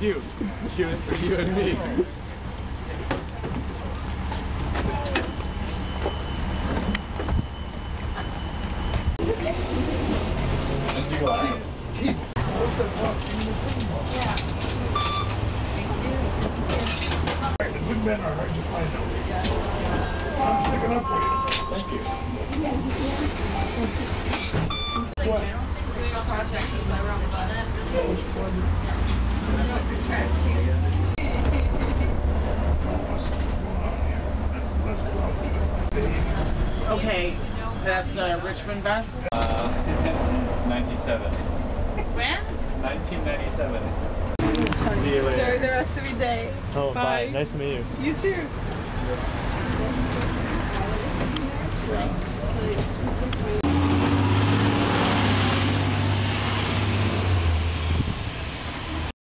cute. She was for you and me. And you like it. Good men are hard to find out. I'm sticking up for you. Thank you. What? Okay, that's Richmond bus. 97. When? 1997. See you later. Enjoy the rest of your day. Oh, bye. Nice to meet you. You too. Yeah.